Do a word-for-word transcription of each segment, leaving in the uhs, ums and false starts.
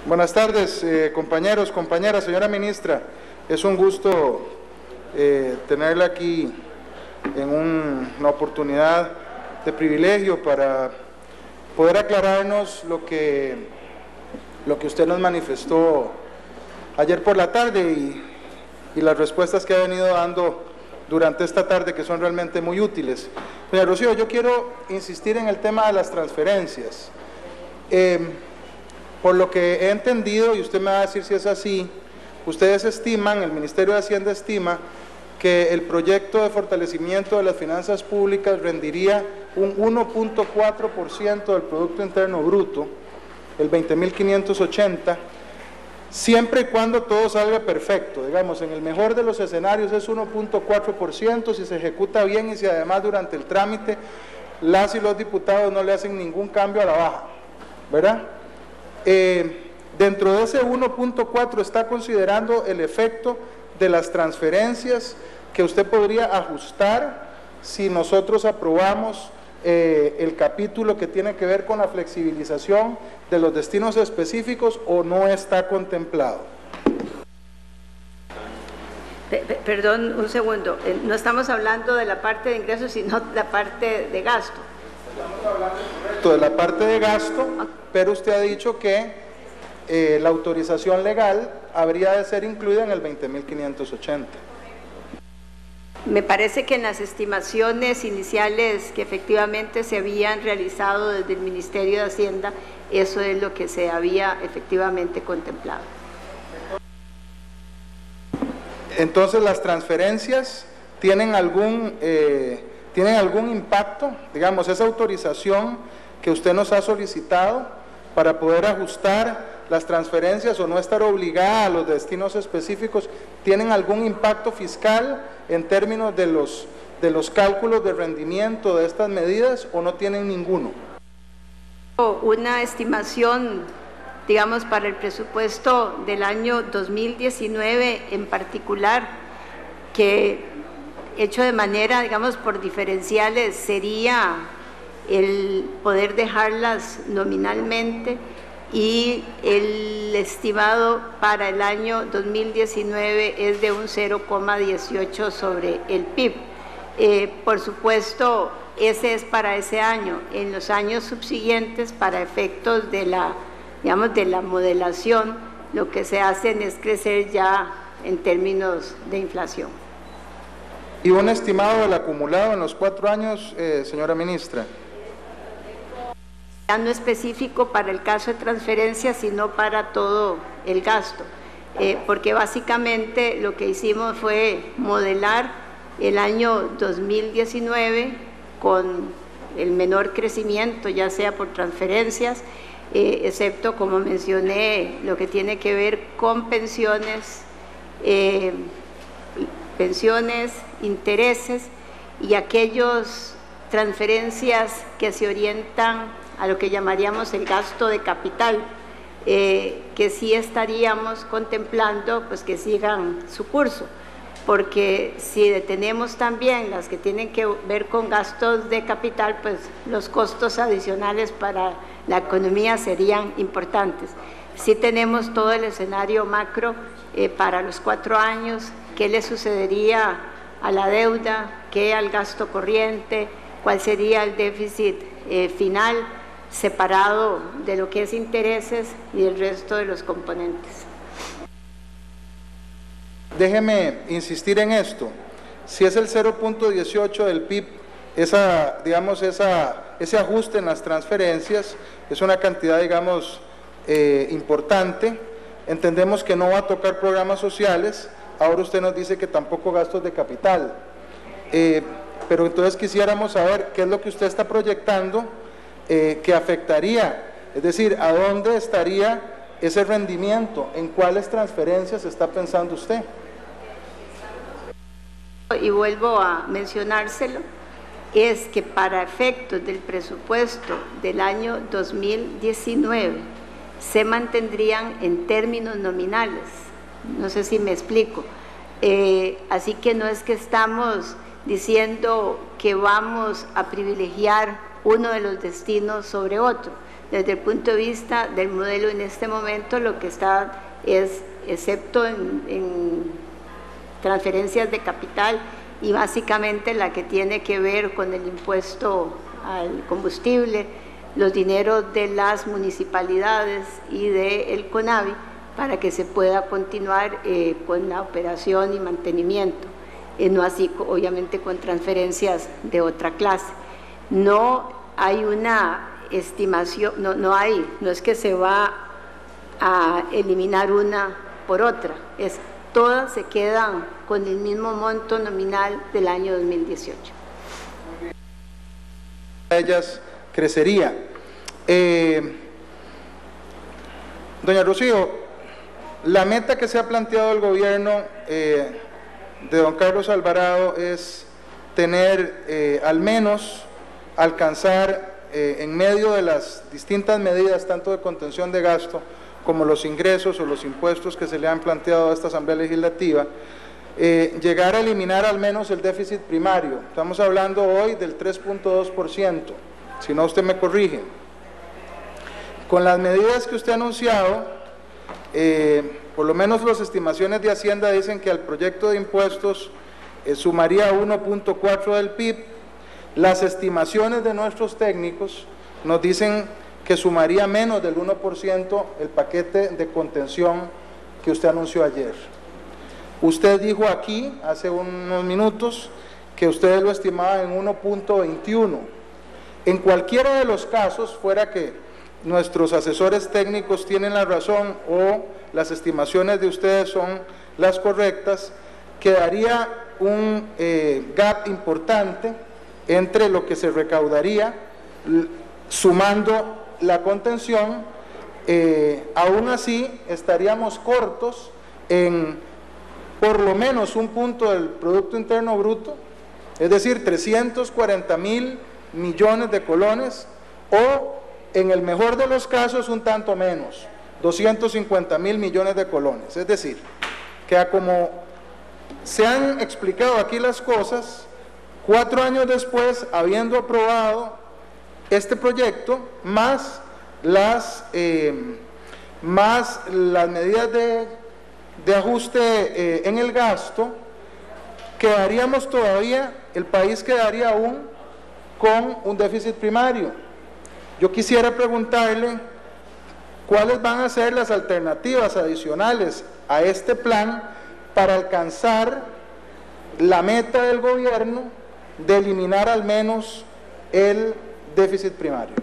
Buenas tardes, eh, compañeros, compañeras, señora ministra. Es un gusto eh, tenerla aquí en un, una oportunidad de privilegio para poder aclararnos lo que, lo que usted nos manifestó ayer por la tarde y, y las respuestas que ha venido dando durante esta tarde, que son realmente muy útiles. Doña Rocío, yo quiero insistir en el tema de las transferencias. Eh, Por lo que he entendido, y usted me va a decir si es así, ustedes estiman, el Ministerio de Hacienda estima, que el proyecto de fortalecimiento de las finanzas públicas rendiría un uno punto cuatro por ciento del Producto Interno Bruto, el veinte mil quinientos ochenta, siempre y cuando todo salga perfecto. Digamos, en el mejor de los escenarios es uno punto cuatro por ciento, si se ejecuta bien y si además durante el trámite las y los diputados no le hacen ningún cambio a la baja, ¿verdad? Eh, dentro de ese uno punto cuatro está considerando el efecto de las transferencias que usted podría ajustar si nosotros aprobamos eh, el capítulo que tiene que ver con la flexibilización de los destinos específicos, o no está contemplado. Perdón, un segundo, no estamos hablando de la parte de ingresos, sino de la parte de gasto. Estamos hablando de la parte de gasto, pero usted ha dicho que eh, la autorización legal habría de ser incluida en el veinte mil quinientos ochenta. Me parece que en las estimaciones iniciales que efectivamente se habían realizado desde el Ministerio de Hacienda, eso es lo que se había efectivamente contemplado. Entonces, las transferencias tienen algún, eh, tienen algún impacto, digamos, esa autorización que usted nos ha solicitado para poder ajustar las transferencias o no estar obligada a los destinos específicos, ¿tienen algún impacto fiscal en términos de los, de los cálculos de rendimiento de estas medidas, o no tienen ninguno? Una estimación, digamos, para el presupuesto del año dos mil diecinueve en particular, que hecho de manera, digamos, por diferenciales, sería el poder dejarlas nominalmente, y el estimado para el año dos mil diecinueve es de un cero coma dieciocho sobre el P I B. Eh, por supuesto, ese es para ese año. En los años subsiguientes, para efectos de la, digamos, de la modelación, lo que se hace es crecer ya en términos de inflación. ¿Y un estimado del acumulado en los cuatro años, eh, señora ministra? No específico para el caso de transferencias, sino para todo el gasto, eh, porque básicamente lo que hicimos fue modelar el año dos mil diecinueve con el menor crecimiento, ya sea por transferencias, eh, excepto, como mencioné, lo que tiene que ver con pensiones, eh, pensiones, intereses y aquellas transferencias que se orientan a lo que llamaríamos el gasto de capital, eh, que sí estaríamos contemplando pues que sigan su curso, porque si detenemos también las que tienen que ver con gastos de capital, pues los costos adicionales para la economía serían importantes. Sí tenemos todo el escenario macro eh, para los cuatro años, qué le sucedería a la deuda, qué al gasto corriente, cuál sería el déficit eh, final, separado de lo que es intereses y el resto de los componentes. Déjeme insistir en esto. Si es el cero punto dieciocho del P I B, esa, digamos, esa, ese ajuste en las transferencias es una cantidad, digamos, eh, importante. Entendemos que no va a tocar programas sociales. Ahora usted nos dice que tampoco gastos de capital. Eh, pero entonces quisiéramos saber qué es lo que usted está proyectando Eh, que afectaría, es decir, ¿a dónde estaría ese rendimiento? ¿En cuáles transferencias está pensando usted? Y vuelvo a mencionárselo, es que para efectos del presupuesto del año dos mil diecinueve se mantendrían en términos nominales. No sé si me explico. Eh, así que no es que estamos diciendo que vamos a privilegiar uno de los destinos sobre otro, desde el punto de vista del modelo en este momento lo que está es, excepto en, en transferencias de capital y básicamente la que tiene que ver con el impuesto al combustible, los dineros de las municipalidades y del CONAVI para que se pueda continuar eh, con la operación y mantenimiento, eh, no así obviamente con transferencias de otra clase. No hay una estimación, no, no hay, no es que se va a eliminar una por otra, es todas se quedan con el mismo monto nominal del año dos mil dieciocho. Ellas crecería. Eh, doña Rocío, la meta que se ha planteado el gobierno eh, de don Carlos Alvarado es tener eh, al menos alcanzar eh, en medio de las distintas medidas, tanto de contención de gasto como los ingresos o los impuestos que se le han planteado a esta Asamblea Legislativa, eh, llegar a eliminar al menos el déficit primario. Estamos hablando hoy del tres punto dos por ciento, si no usted me corrige. Con las medidas que usted ha anunciado, eh, por lo menos las estimaciones de Hacienda dicen que al proyecto de impuestos eh, sumaría uno punto cuatro del P I B. Las estimaciones de nuestros técnicos nos dicen que sumaría menos del uno por ciento el paquete de contención que usted anunció ayer. Usted dijo aquí, hace unos minutos, que ustedes lo estimaban en uno punto veintiuno. En cualquiera de los casos, fuera que nuestros asesores técnicos tienen la razón o las estimaciones de ustedes son las correctas, quedaría un eh, gap importante entre lo que se recaudaría sumando la contención. Eh, aún así estaríamos cortos en por lo menos un punto del Producto Interno Bruto, es decir, trescientos cuarenta mil millones de colones, o en el mejor de los casos un tanto menos, doscientos cincuenta mil millones de colones. Es decir, que a como se han explicado aquí las cosas, cuatro años después, habiendo aprobado este proyecto, más las, eh, más las medidas de, de ajuste eh, en el gasto, quedaríamos todavía, el país quedaría aún con un déficit primario. Yo quisiera preguntarle cuáles van a ser las alternativas adicionales a este plan para alcanzar la meta del gobierno de eliminar al menos el déficit primario.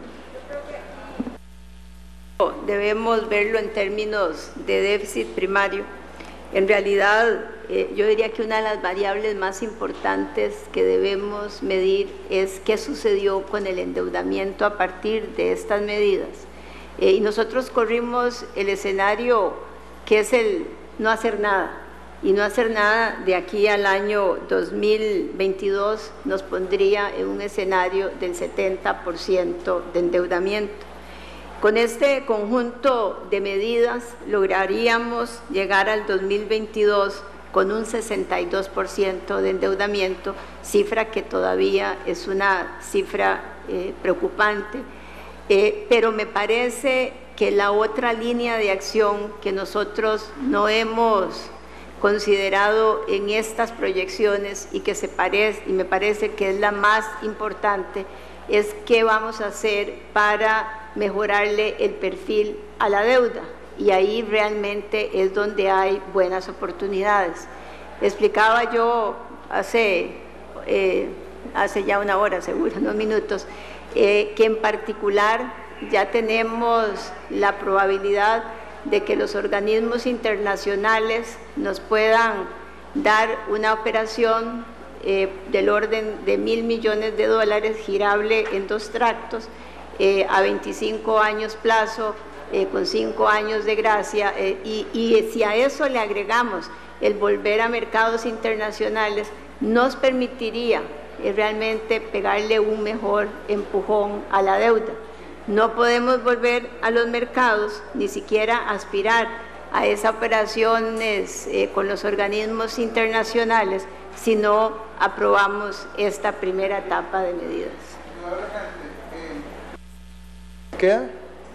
Debemos verlo en términos de déficit primario. En realidad, eh, yo diría que una de las variables más importantes que debemos medir es qué sucedió con el endeudamiento a partir de estas medidas. Eh, y nosotros corrimos el escenario que es el no hacer nada. Y no hacer nada de aquí al año dos mil veintidós nos pondría en un escenario del setenta por ciento de endeudamiento. Con este conjunto de medidas lograríamos llegar al dos mil veintidós con un sesenta y dos por ciento de endeudamiento, cifra que todavía es una cifra eh, preocupante, eh, pero me parece que la otra línea de acción que nosotros no hemos considerado en estas proyecciones y que se parece, y me parece que es la más importante, es qué vamos a hacer para mejorarle el perfil a la deuda, y ahí realmente es donde hay buenas oportunidades. Explicaba yo hace, eh, hace ya una hora, seguro, unos minutos, eh, que en particular ya tenemos la probabilidad de que los organismos internacionales nos puedan dar una operación eh, del orden de mil millones de dólares girable en dos tractos, eh, a veinticinco años plazo, eh, con cinco años de gracia, eh, y, y si a eso le agregamos el volver a mercados internacionales, nos permitiría eh, realmente pegarle un mejor empujón a la deuda. No podemos volver a los mercados, ni siquiera aspirar a esas operaciones eh, con los organismos internacionales, si no aprobamos esta primera etapa de medidas. ¿Queda?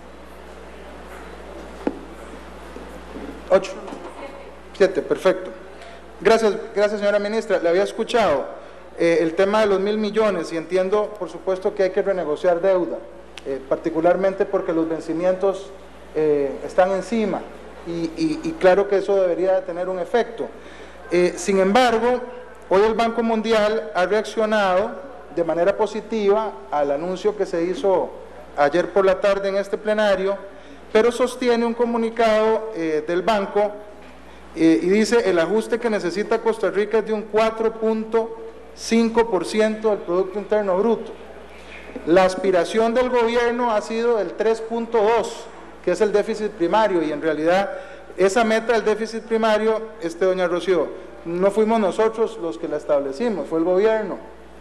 Ocho. Siete, perfecto. Gracias, gracias señora ministra. Le había escuchado eh, el tema de los mil millones y entiendo, por supuesto, que hay que renegociar deuda, eh, particularmente porque los vencimientos eh, están encima y, y, y claro que eso debería tener un efecto. Eh, sin embargo, hoy el Banco Mundial ha reaccionado de manera positiva al anuncio que se hizo ayer por la tarde en este plenario, pero sostiene un comunicado eh, del banco eh, y dice: el ajuste que necesita Costa Rica es de un cuatro punto cinco por ciento del Producto Interno Bruto. La aspiración del gobierno ha sido el tres punto dos, que es el déficit primario, y en realidad esa meta del déficit primario, este, doña Rocío, no fuimos nosotros los que la establecimos, fue el gobierno.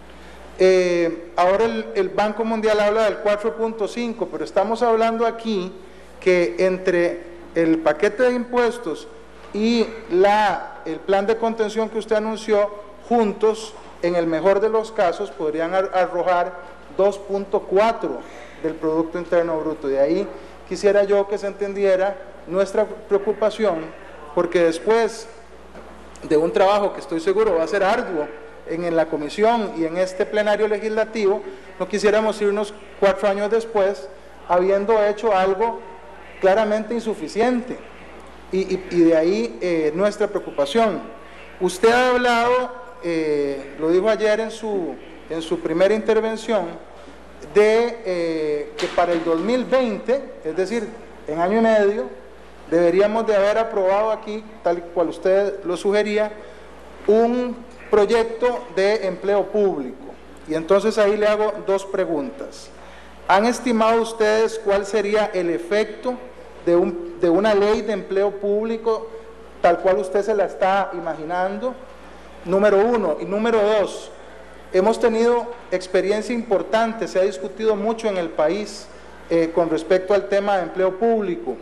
Eh, ahora el, el Banco Mundial habla del cuatro punto cinco, pero estamos hablando aquí que entre el paquete de impuestos y la, el plan de contención que usted anunció, juntos, en el mejor de los casos, podrían arrojar dos punto cuatro del Producto Interno Bruto. De ahí quisiera yo que se entendiera nuestra preocupación, porque después de un trabajo que estoy seguro va a ser arduo en, en la comisión y en este plenario legislativo, no quisiéramos irnos cuatro años después habiendo hecho algo claramente insuficiente, y, y, y de ahí eh, nuestra preocupación. Usted ha hablado, eh, lo dijo ayer en su, en su primera intervención, de eh, que para el dos mil veinte, es decir, en año y medio, deberíamos de haber aprobado aquí, tal cual usted lo sugería, un proyecto de empleo público. Y entonces ahí le hago dos preguntas. ¿Han estimado ustedes cuál sería el efecto de, un, de una ley de empleo público tal cual usted se la está imaginando? Número uno. Y número dos, hemos tenido experiencia importante, se ha discutido mucho en el país eh, con respecto al tema de empleo público.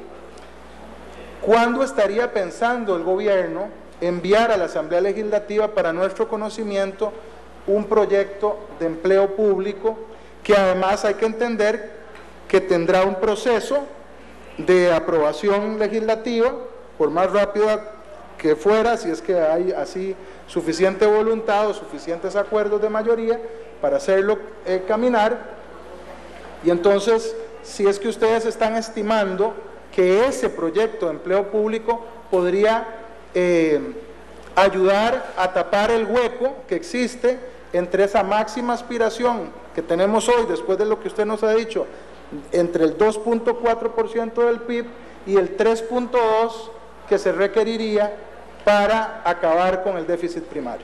¿Cuándo estaría pensando el gobierno enviar a la Asamblea Legislativa para nuestro conocimiento un proyecto de empleo público que además hay que entender que tendrá un proceso de aprobación legislativa, por más rápida que fuera, si es que hay así suficiente voluntad o suficientes acuerdos de mayoría para hacerlo eh, caminar? Y entonces, si es que ustedes están estimando que ese proyecto de empleo público podría eh, ayudar a tapar el hueco que existe entre esa máxima aspiración que tenemos hoy, después de lo que usted nos ha dicho, entre el dos punto cuatro por ciento del P I B y el tres punto dos por ciento que se requeriría para acabar con el déficit primario.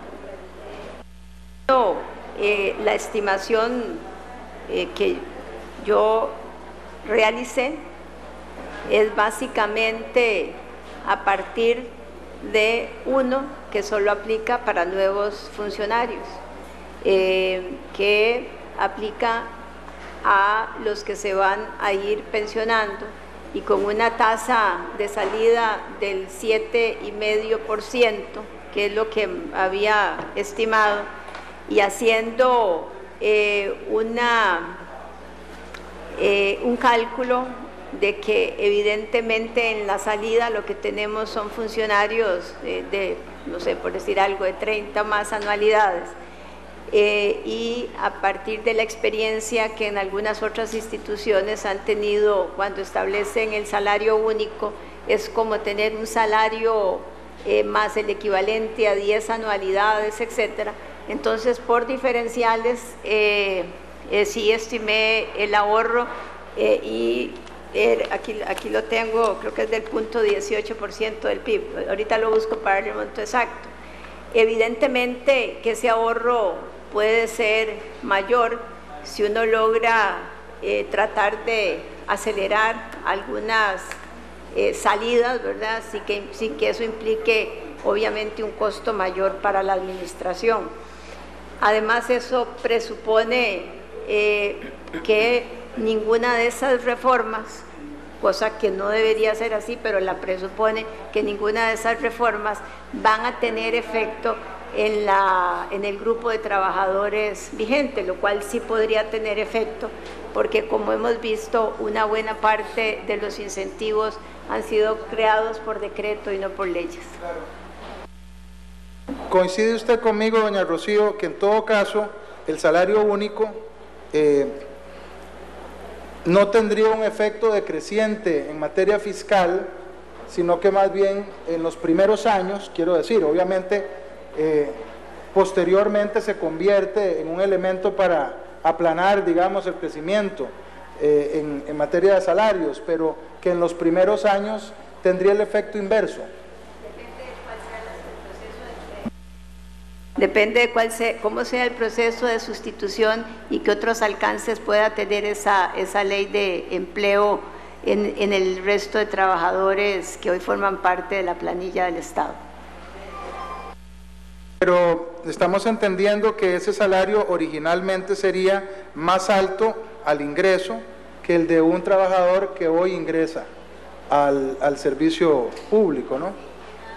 No, eh, la estimación eh, que yo realicé es básicamente a partir de uno que solo aplica para nuevos funcionarios, eh, que aplica a los que se van a ir pensionando, y con una tasa de salida del siete coma cinco por ciento, que es lo que había estimado, y haciendo eh, una, eh, un cálculo de que evidentemente en la salida lo que tenemos son funcionarios de, de no sé, por decir algo, de treinta más anualidades. Eh, y a partir de la experiencia que en algunas otras instituciones han tenido cuando establecen el salario único, es como tener un salario eh, más el equivalente a diez anualidades, etcétera. Entonces, por diferenciales, eh, eh, sí estimé el ahorro eh, y eh, aquí, aquí lo tengo, creo que es del punto dieciocho por ciento del P I B. Ahorita lo busco para el monto exacto. Evidentemente que ese ahorro puede ser mayor si uno logra eh, tratar de acelerar algunas eh, salidas, ¿verdad? Sin que, sin que eso implique obviamente un costo mayor para la administración. Además, eso presupone eh, que ninguna de esas reformas, cosa que no debería ser así, pero la presupone, que ninguna de esas reformas van a tener efecto en, la, en el grupo de trabajadores vigente, lo cual sí podría tener efecto, porque como hemos visto, una buena parte de los incentivos han sido creados por decreto y no por leyes. ¿Coincide usted conmigo, doña Rocío, que en todo caso el salario único eh, no tendría un efecto decreciente en materia fiscal, sino que más bien en los primeros años, quiero decir, obviamente eh, posteriormente se convierte en un elemento para aplanar, digamos, el crecimiento eh, en, en materia de salarios, pero que en los primeros años tendría el efecto inverso? Depende de cuál sea, cómo sea el proceso de sustitución y qué otros alcances pueda tener esa, esa ley de empleo en, en el resto de trabajadores que hoy forman parte de la planilla del Estado. Pero estamos entendiendo que ese salario originalmente sería más alto al ingreso que el de un trabajador que hoy ingresa al, al servicio público, ¿no?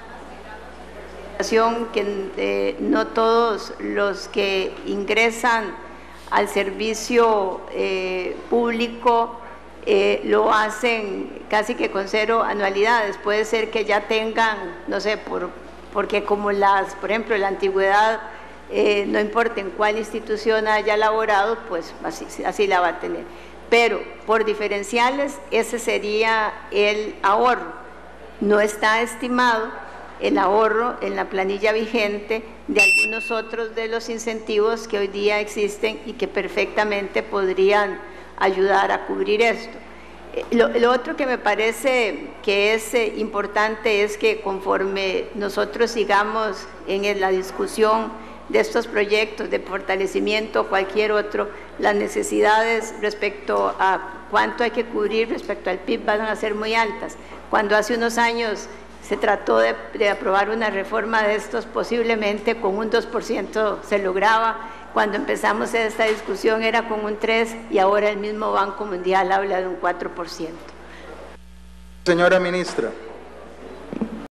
Que eh, no todos los que ingresan al servicio eh, público eh, lo hacen casi que con cero anualidades. Puede ser que ya tengan, no sé, por, porque como las, por ejemplo, la antigüedad, eh, no importa en cuál institución haya laborado, pues así, así la va a tener. Pero por diferenciales, ese sería el ahorro. No está estimado el ahorro en la planilla vigente de algunos otros de los incentivos que hoy día existen y que perfectamente podrían ayudar a cubrir esto. Lo, lo otro que me parece que es eh, importante es que conforme nosotros sigamos en la discusión de estos proyectos de fortalecimiento o cualquier otro, las necesidades respecto a cuánto hay que cubrir respecto al P I B van a ser muy altas. Cuando hace unos años se trató de, de aprobar una reforma de estos, posiblemente con un dos por ciento se lograba. Cuando empezamos esta discusión era con un tres por ciento y ahora el mismo Banco Mundial habla de un cuatro por ciento. Señora ministra.